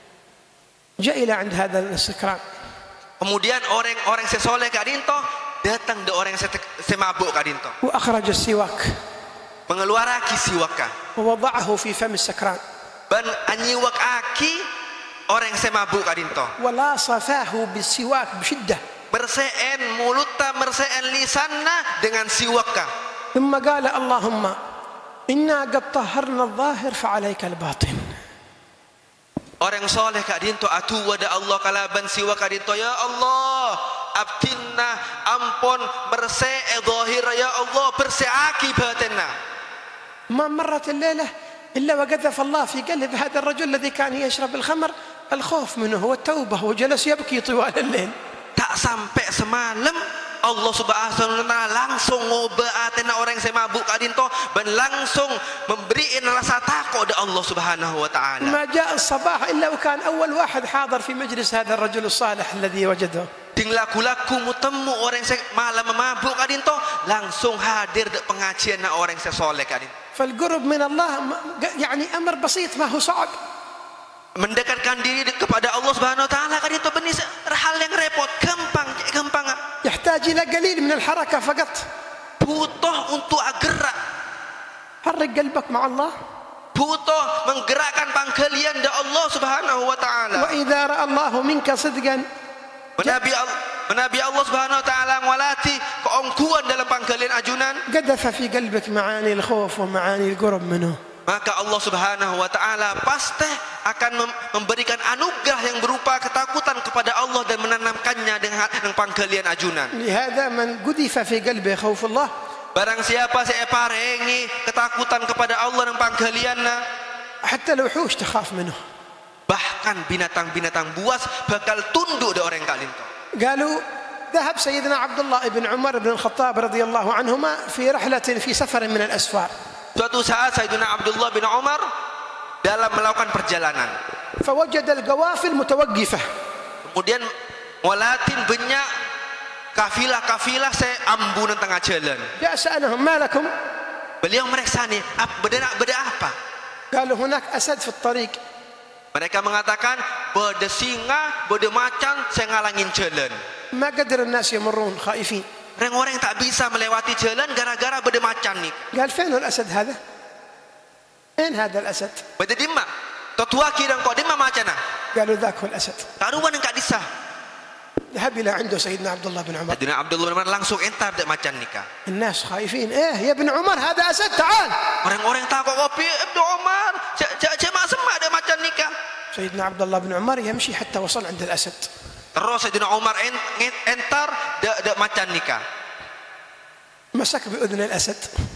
جاء إلى عند هذا السكران. Kemudian orang-orang sesoleh kadinto datang de orang semabuk kadinto. وأخرج السواك. Mengeluarkan siwaka. ووضعه في فم السكران. Dan anyiwak aki orang semabuk kadinto. ولا صفاه بالسواك بشدة. Berseen mulutnya, berseen lisannya dengan siwaka. ثم قال اللهم إنا قد طهرنا الظاهر فعليك الباطن. Orang soleh kak dinto atu wada Allah kalaban siwa kak dinto ya Allah abtinna ampon bersee zahir ya Allah bersee akibatina. ما مرت الليلة إلا وقذف الله في قلب هذا الرجل الذي كان يشرب الخمر الخوف منه والتوبة وجلس يبكي طوال الليل. Tak sampai semalam Allah subhanahu wa ta'ala langsung ngobatin orang yang mabuk kadinto dan langsung memberikan rasa takut dari Allah subhanahu wa ta'ala. ما جاء الصباح إلا وكان أول واحد حاضر في مجلس هذا الرجل الصالح الذي وجده. Tinglaku-laku mutemu orang yang malam mabuk kadinto langsung hadir di pengajian orang yang soleh kadinto. فالقرب من الله يعني أمر بسيط ما هو صعب. Mendekatkan diri kepada Allah Subhanahu wa taala kan itu benih hal yang repot, gampang, gampang. يحتاج إلى قليل من الحركة فقط. Butuh untuk gerak. حرك قلبك مع الله. Butuh menggerakkan pangkalian dari Allah Subhanahu wa taala. وإذا رأى الله منك صدقا. Menabi Allah, menabi Allah Subhanahu wa taala ngwalati keongkuan dalam pangkalian ajunan. قذف في قلبك معاني الخوف ومعاني القرب منه. Maka Allah Subhanahu wa taala pasti akan memberikan anugerah yang berupa ketakutan kepada Allah dan menanamkannya dengan pangkalian ajunan. لهذا من قذف في قلبه خوف الله. Barang siapa saya parengi ketakutan kepada Allah dan pangkaliannya, حتى الوحوش تخاف منه. bahkan binatang-binatang buas bakal tunduk dari orang kalian. قالوا ذهب سيدنا عبد الله بن عمر بن الخطاب رضي الله عنهما في رحلة في سفر من الأسفار. Suatu saat Sayyidina Abdullah bin Umar dalam melakukan perjalanan. فوجد القوافل متوقفة. Kemudian walatin banyak kafilah-kafilah saya ambunan tengah jalan. جاء سألهم ما لكم؟ Beliau mereka nih, beda beda apa? قالوا هناك أسد في الطريق. Mereka mengatakan beda singa, beda macan saya ngalangin jalan. ما قدر الناس يمرون خائفين. Orang-orang tak bisa melewati jalan gara-gara beda macan nih. قال فين الأسد هذا؟ أين هذا الأسد؟ Beda di mana? Tetua kira kok di mana macan? قالوا ذاك هو الأسد. Taruhan enggak bisa. ذهب إلى عنده سيدنا عبد الله بن عمر. Sayyidina Abdullah bin Umar langsung entar dek macan nikah. الناس خايفين. إيه يا ابن عمر هذا أسد تعال. Orang-orang takut kopi Ibnu Umar. Cek mak semak dek macan nikah. سيدنا عبد الله بن عمر يمشي حتى وصل عند الأسد. Terus Sayyidina Umar entar dek dek macan nikah. مسك بأذن الأسد.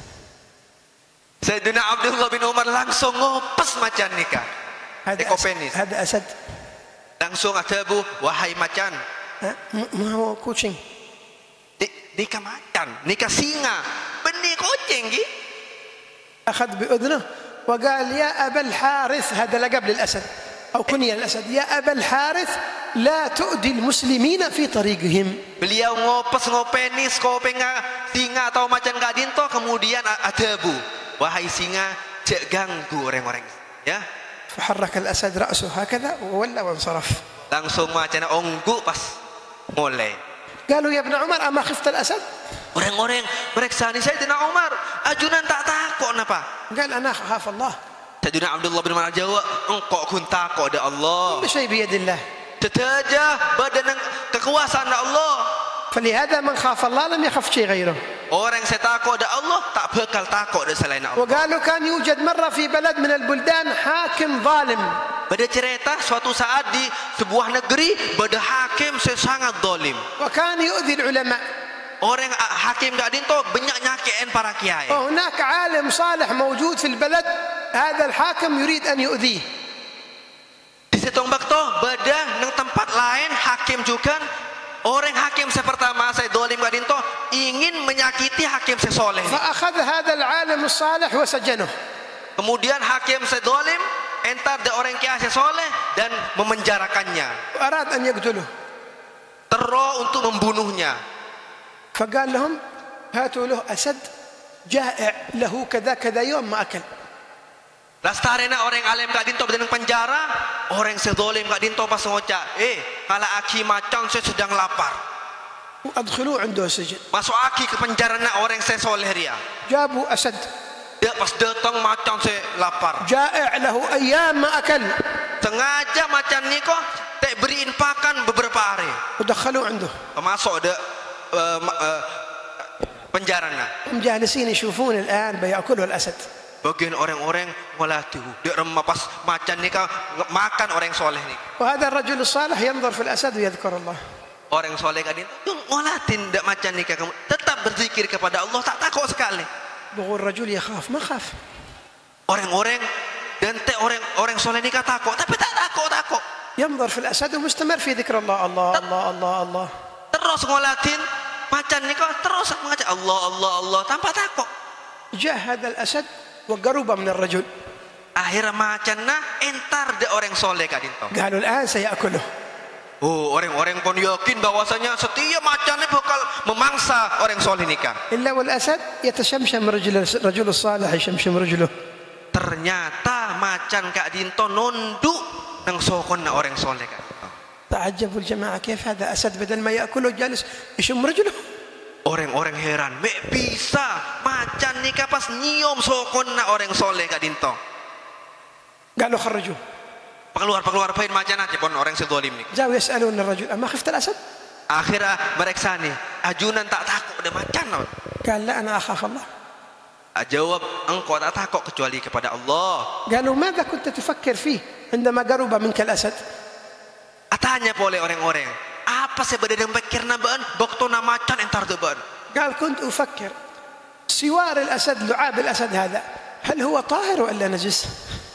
Sayyidina Abdullah bin Umar langsung ngopes macan nikah. هذا أسد. هذا أسد. Langsung adabu wahai macan. ما هو kucing. Nikah macan, nikah singa, benih kucing gi. أخذ بأذنه وقال يا أبا الحارث هذا لقب للأسد أو كنية الأسد يا أبا الحارث لا تؤذي المسلمين في طريقهم. Beliau ngopes ngopenis kopenga singa atau macan kadinto kemudian adabu wahai singa cek ganggu orang-orang ya. فحرك الأسد رأسه هكذا وولى وانصرف. Langsung macan onggu pas mulai. قالوا يا ابن عمر أما خفت الأسد؟ Orang-orang mereka ni Sayyidina Umar ajunan tak takut napa? قال أنا أخاف الله. Sayyidina Abdullah bin Umar jawab engkau kun takut ada Allah. كل شيء بيد الله. Tetaja badan kekuasaan Allah. فلهذا من خاف الله لم يخف شيء غيره. Orang yang takut ada Allah tak bakal takut ada selain Allah. وقالوا كان يوجد مرة في بلد من البلدان حاكم ظالم. Pada cerita suatu saat di sebuah negeri ada hakim sangat zalim. وكان يؤذي العلماء. Orang hakim gak dinto banyak nyakiin para kiai. وهناك عالم صالح موجود في البلد هذا الحاكم يريد أن يؤذيه. Di setong bakto beda nang tempat lain hakim juga orang hakim saya pertama saya zalim gak dinto ingin menyakiti hakim saya soleh. فأخذ هذا العالم الصالح وسجنه. Kemudian hakim saya zalim entar de orang kiai saya soleh dan memenjarakannya. وأراد أن يقتله. Terus untuk membunuhnya. فقال لهم هاتوا له أسد جائع له كذا كذا يوم ما أكل. Lastarena orang alim kak dinto berdenang penjara, orang sedolim kak dinto pas ngocak, eh kalau aki macam saya sedang lapar. وأدخلوه عنده سجن. Masuk aki ke penjara nak orang saya soleh dia. جابوا أسد. Dia pas datang macam saya lapar. جائع له أيام ما أكل. Sengaja macam ni kok tak beriin pakan beberapa hari. ودخلوه عنده. Masuk dia uh, uh, penjara nak. هم جالسين يشوفون الآن بيأكله الأسد. Bagian orang-orang walatuh dia remah pas macan ni kan makan orang soleh ni. وهذا الرجل الصالح ينظر في الأسد ويذكر الله. Orang soleh kan itu ngolatin dak macan ni kamu tetap berzikir kepada Allah tak takut sekali. بقول الرجل يخاف ما خاف. Orang-orang dan te orang orang soleh ni kan takut tapi tak takut takut. ينظر في الأسد ومستمر في ذكر الله الله الله الله الله. Terus ngolatin macan ni kan terus mengajak Allah Allah Allah tanpa takut. جاء هذا الأسد وقرب من الرجل. Akhirnya macan nah entar de orang soleh kan itu. قالوا الآن سيأكله. Oh orang-orang pun yakin bahwasanya setiap macan ini bakal memangsa orang soleh ni kan. إلا والأسد يتشمشم رجل الرجل الصالح يشمشم رجله. Ternyata macan kak dinto nunduk nang sokon na orang soleh kan. تعجبوا الجماعة كيف هذا أسد بدل ما يأكله جالس يشم رجله. Orang-orang heran, mek bisa macan ni kapas nyium sokon na orang soleh kak dinto. قالوا خرجوه. Keluar-keluar pain macan aja pun orang sedolim ni. جاءوا يسألون الرجل أما خفت الأسد؟ Akhirnya mereka ni ajunan tak takut ada macan. قال لا أنا أخاف الله. Jawab engkau tak takut kecuali kepada Allah. قالوا ماذا كنت تفكر فيه عندما قرب منك الأسد؟ Tanya oleh orang-orang, apa sebenarnya pikir nabaan waktu nama macan entar deban? قال كنت أفكر سوار الأسد لعاب الأسد هذا هل هو طاهر ولا نجس؟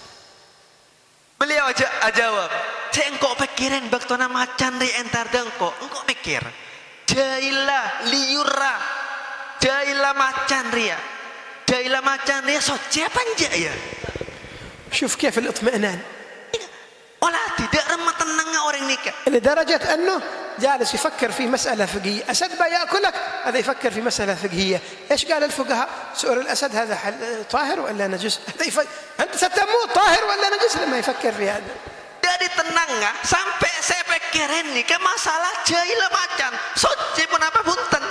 Beliau aja jawab, saya engkau pikirin waktu nama macan di entar dengko, engkau pikir, jailah liura, jailah macan ria, jailah macan ria suci apa enggak ya? شوف كيف الاطمئنان. ولا tidak remah tenangnya orang nikah. لدرجة أنه جالس يفكر في مسألة فقهية. أسد بيأكلك هذا يفكر في مسألة فقهية. إيش قال الفقهاء؟ سؤال الأسد هذا طاهر ولا نجس؟ هذا يف... أنت ستموت طاهر ولا نجس لما يفكر في هذا. Dari tenangnya sampai saya pikirin nih ke masalah jailah macan suci pun apa punten.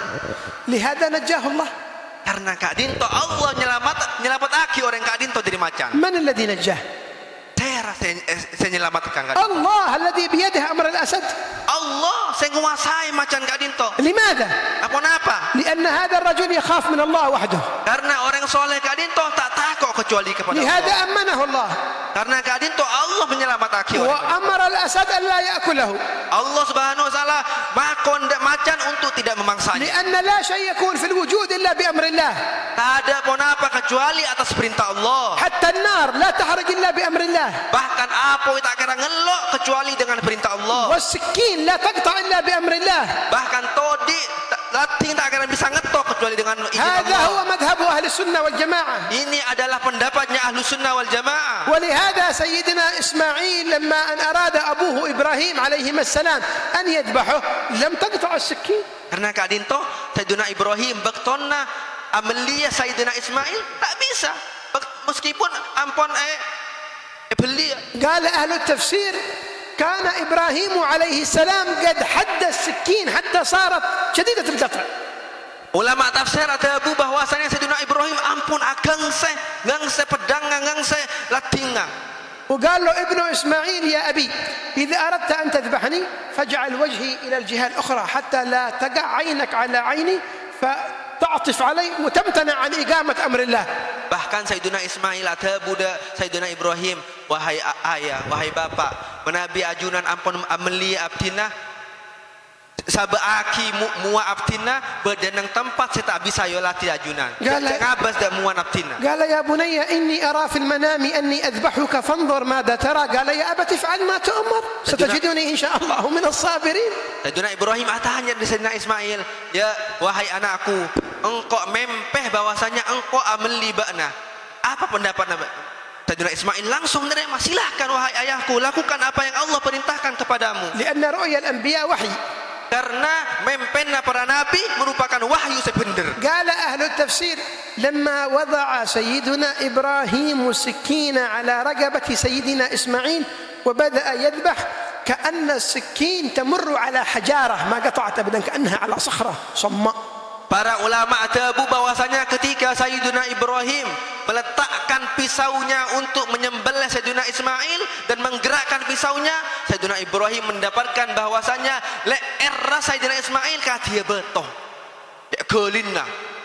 لهذا نجاه الله. Karena Kak Dinto Allah nyelamat nyelamat aki orang Kak Dinto dari macan. من الذي نجاه؟ Saya saya nyelamatkan Kak Dinto. الله الذي بيده أمر الأسد. Allah saya menguasai macan Kak Dinto. لماذا؟ Apa apa? لأن هذا الرجل يخاف من الله وحده. Karena orang soleh Kak Dinto tak takut kecuali kepada Allah. لهذا أمنه الله. Karena Kak Dinto Allah menyelamat aki orang. وأمر الأسد أن لا يأكله. Allah Subhanahu wa taala makon macan untuk tidak memangsanya. لأن لا شيء يكون في الوجود إلا بأمر الله. Tak ada pun apa kecuali atas perintah Allah. حتى النار لا تحرق إلا بأمر الله. Bahkan apa tak kira ngelok kecuali dengan perintah Allah. والسكين لا تقطع إلا بأمر الله. Bahkan todi lating tak akan bisa ngetok kecuali dengan izin هذا Allah. هو مذهب أهل السنة والجماعة. Ini adalah pendapatnya ahlu sunnah wal jamaah. ولهذا سيدنا إسماعيل لما أن أراد أبوه إبراهيم عليهما السلام أن يذبحه لم تقطع السكين. Karena Kak Dinto Sayyidina Ibrahim baktonna amelia Sayyidina Ismail tak bisa meskipun ampun eh belia. قال أهل التفسير كان إبراهيم عليه السلام قد حد السكين حتى صارت شديدة القطع. Ulama tafsir ada abu bahwasanya Sayyidina Ibrahim ampun agangse gangse pedang gangse latinga. وقال له ابن إسماعيل يا أبي إذا أردت أن تذبحني فاجعل وجهي إلى الجهة الأخرى حتى لا تقع عينك على عيني فتعطف علي وتمتنع عن إقامة أمر الله. Bahkan Sayyidina Ismail ada budak Sayyidina Ibrahim, wahai ayah, wahai bapak, menabi ajunan ampun ameli abdina sabaaki mua abdina berdenang tempat saya tak bisa yolati ajunan. Ngabas dak mua abdina. قال يا بني إني أرى في المنام أني أذبحك فانظر ماذا ترى. قال يا أبت افعل ما تؤمر ستجدني إن شاء الله من الصابرين. Sayyidina Ibrahim tanya di Sayyidina Ismail, ya wahai anakku, engkau mempeh bahwasanya engkau ameli bakna. Apa pendapat Sayyidina Ismail langsung menerima, silahkan wahai ayahku, lakukan apa yang Allah perintahkan kepadamu. لأن رؤيا الأنبياء وحي. Karena mempena para nabi merupakan wahyu sebenar. قال أهل التفسير لما وضع سيدنا إبراهيم السكين على رقبة سيدنا إسماعيل وبدأ يذبح كأن السكين تمر على حجارة ما قطعت أبدا كأنها على صخرة صماء. Para ulama tabu bahwasanya ketika Sayyidina Ibrahim meletakkan pisaunya untuk menyembelih Sayyidina Ismail dan menggerakkan pisaunya, Sayyidina Ibrahim mendapatkan bahwasanya leer Sayyidina Ismail kah dia betoh. Dek gelinna.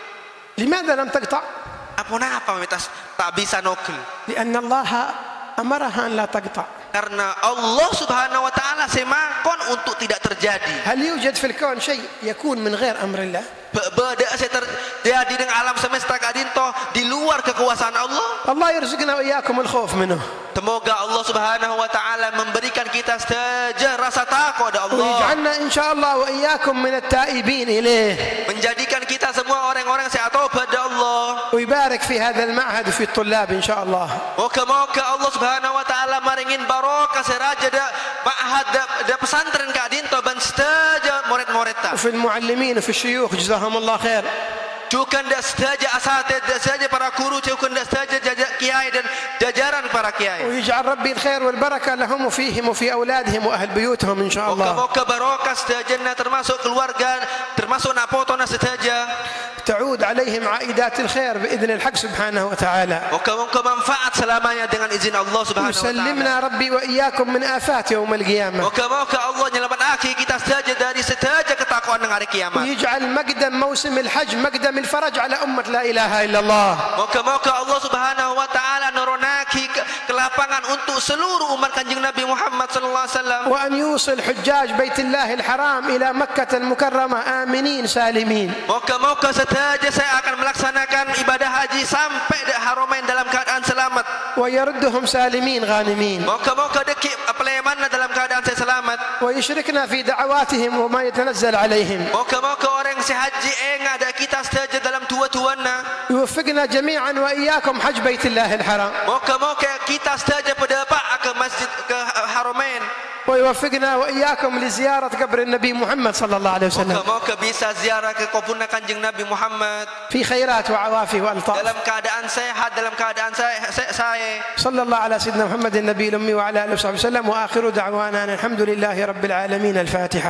لماذا لم تقطع؟ Apa napa metas tak bisa nogel? لأن الله أمرها أن لا تقطع. Karena Allah Subhanahu wa taala semakon untuk tidak terjadi. هل يوجد في الكون شيء يكون من غير أمر الله؟ Beda saya terjadi dengan alam semesta kadinto di luar kekuasaan Allah. الله يرزقنا وإياكم الخوف منه. Semoga Allah Subhanahu wa taala memberikan kita saja rasa takut kepada Allah. ويجعلنا إن شاء الله وإياكم من التائبين إليه. Menjadikan kita semua orang-orang yang taubat kepada Allah. ويبارك في هذا المعهد وفي الطلاب إن شاء الله. Moga-moga Allah Subhanahu wa taala maringin barokah seraja da ma'had da, da pesantren kadinto ban saja murid-murid ta. وفي المعلمين وفي الشيوخ جزاهم الله خير. Bukan dak saja asatid, dak saja para guru, bukan dak saja kiai dan jajaran para kiai. ويجعل ربي الخير والبركة لهم وفيهم وفي أولادهم وأهل بيوتهم إن شاء الله. Moga-moga barokah saja termasuk keluarga, termasuk napotona saja. تعود عليهم عائدات الخير بإذن الحق سبحانه وتعالى. Moga-moga manfaat selamanya dengan izin Allah Subhanahu wa taala. يسلمنا ربي وإياكم من آفات يوم القيامة. Moga-moga Allah menyelamatkan kita saja dari setiap ketakwaan di hari kiamat. ويجعل مقدم موسم الحج مقدم الفرج على أمة لا إله إلا الله. Moga-moga Allah Subhanahu wa taala nuronaki kelapangan untuk seluruh umat Kanjeng Nabi Muhammad sallallahu alaihi wasallam. وأن يوصل حجاج بيت الله الحرام إلى مكة المكرمة آمنين سالمين. Moga-moga saja saya akan melaksanakan ibadah haji sampai di Haramain dalam keadaan selamat. ويردهم سالمين غانمين. Moga-moga deki apaleman dalam keadaan saya selamat. ويشركنا في دعواتهم وما يتنزل عليهم. Moga-moga orang si haji enga ada kita saja dalam tua-tuana. يوفقنا جميعا وإياكم حج بيت الله الحرام. Moga-moga kita saja pada pak ke masjid ke Haramain. ويوفقنا وإياكم لزيارة قبر النبي محمد صلى الله عليه وسلم. Moga-moga bisa ziarah ke kuburnya Kanjeng Nabi Muhammad في خيرات وعوافي وألطاف. dalam keadaan sehat, dalam keadaan saya, saya. صلى الله على سيدنا محمد النبي الأمي وعلى آله وصحبه وسلم وآخر دعوانا أن الحمد لله رب العالمين. الفاتحة.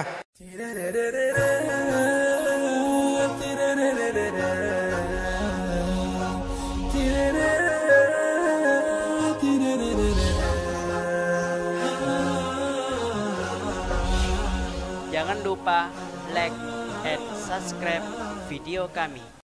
Jangan lupa like and subscribe video kami.